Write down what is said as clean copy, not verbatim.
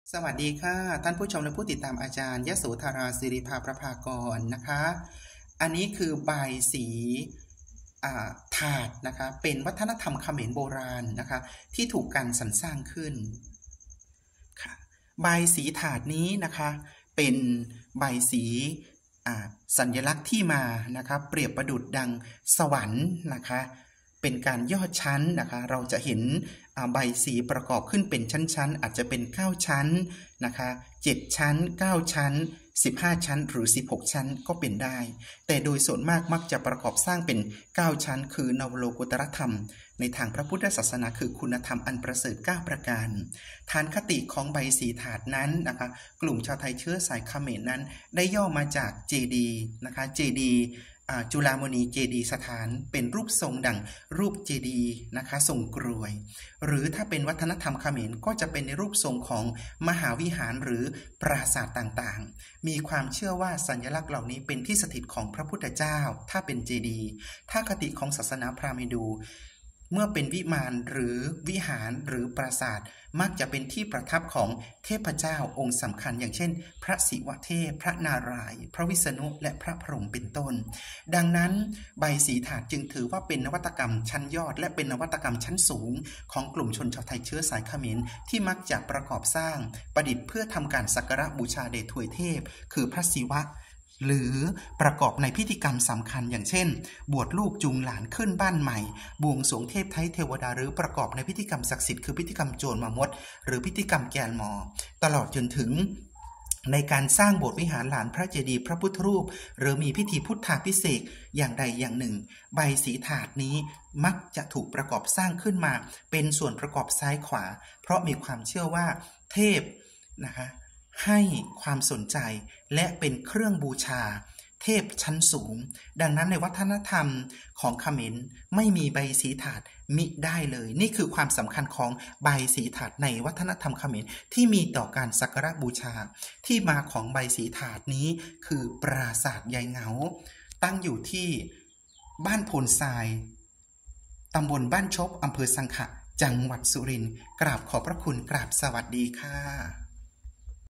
สวัสดีค่ะท่านผู้ชมและผู้ติดตามอาจารย์ยโสธราศิริภาประภากรนะคะอันนี้คือใบสีถาดนะคะเป็นวัฒนธรรมเขมรโบราณนะคะที่ถูกการสรรสร้างขึ้นค่ะใบสีถาดนี้นะคะเป็นใบสีสัญลักษณ์ที่มานะคะเปรียบประดุจดังสวรรค์นะคะเป็นการย่อชั้นนะคะเราจะเห็นใบสีประกอบขึ้นเป็นชั้นๆอาจจะเป็น9ชั้นนะคะ7ชั้น9ชั้น15ชั้นหรือ16ชั้นก็เป็นได้แต่โดยส่วนมากมักจะประกอบสร้างเป็น9ชั้นคือนวโลกุตรธรรมในทางพระพุทธศาสนาคือคุณธรรมอันประเสริฐ9ประการฐานคติของใบสีถาดนั้นนะคะกลุ่มชาวไทยเชื้อสายเขมรนั้นได้ย่อมาจากเจดีนะคะเจดีจุฬามณีเจดีสถานเป็นรูปทรงดังรูปเจดีนะคะทรงกรวยหรือถ้าเป็นวัฒนธรรมเขมรก็จะเป็นในรูปทรงของมหาวิหารหรือปราสาทต่างๆมีความเชื่อว่าสัญลักษณ์เหล่านี้เป็นที่สถิตของพระพุทธเจ้าถ้าเป็นเจดีถ้าคติของศาสนาพราหมณ์ฮินดูเมื่อเป็นวิมานหรือวิหารหรือปราสาทมักจะเป็นที่ประทับของเทพเจ้าองค์สำคัญอย่างเช่นพระศิวะเทพพระนารายณ์พระวิษณุและพระพรหมเป็นต้นดังนั้นใบสีถาดจึงถือว่าเป็นนวัตกรรมชั้นยอดและเป็นนวัตกรรมชั้นสูงของกลุ่มชนชาวไทยเชื้อสายเขมรที่มักจะประกอบสร้างประดิษฐ์เพื่อทำการสักการะบูชาแด่ทวยเทพคือพระศิวะหรือประกอบในพิธีกรรมสำคัญอย่างเช่นบวชลูกจูงหลานขึ้นบ้านใหม่บวงสรวงเทพไทยเทวดาหรือประกอบในพิธีกรรมศักดิ์สิทธิ์คือพิธีกรรมโจรมามดหรือพิธีกรรมแกนมอตลอดจนถึงในการสร้างโบสถ์วิหารหลานพระเจดีย์พระพุทธรูปหรือมีพิธีพุทธาภิเษกอย่างใดอย่างหนึ่งใบสีถาดนี้มักจะถูกประกอบสร้างขึ้นมาเป็นส่วนประกอบซ้ายขวาเพราะมีความเชื่อว่าเทพนะคะให้ความสนใจและเป็นเครื่องบูชาเทพชั้นสูงดังนั้นในวัฒนธรรมของเขมรไม่มีใบสีถาดมิได้เลยนี่คือความสำคัญของใบสีถาดในวัฒนธรรมเขมรที่มีต่อการสักการะบูชาที่มาของใบสีถาดนี้คือปราสาทยายเหงาตั้งอยู่ที่บ้านโพนทรายตำบลบ้านชบอำเภอสังขะจังหวัดสุรินทร์กราบขอบพระคุณกราบสวัสดีค่ะ